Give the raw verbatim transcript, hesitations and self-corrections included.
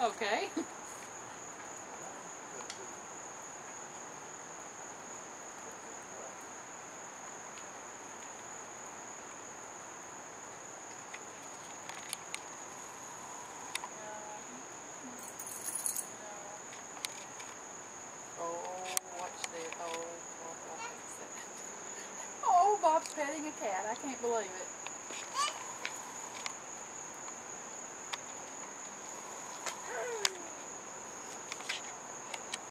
Okay. Oh, watch this. Oh, oh, oh, oh, Bob's petting a cat. I can't believe it.